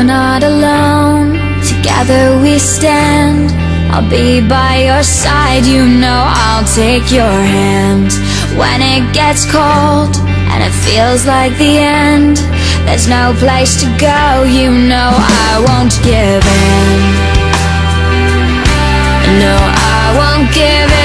not alone, together we stand. I'll be by your side, you know I'll take your hand. When it gets cold and it feels like the end, there's no place to go, you know I won't give in. No, I won't give in.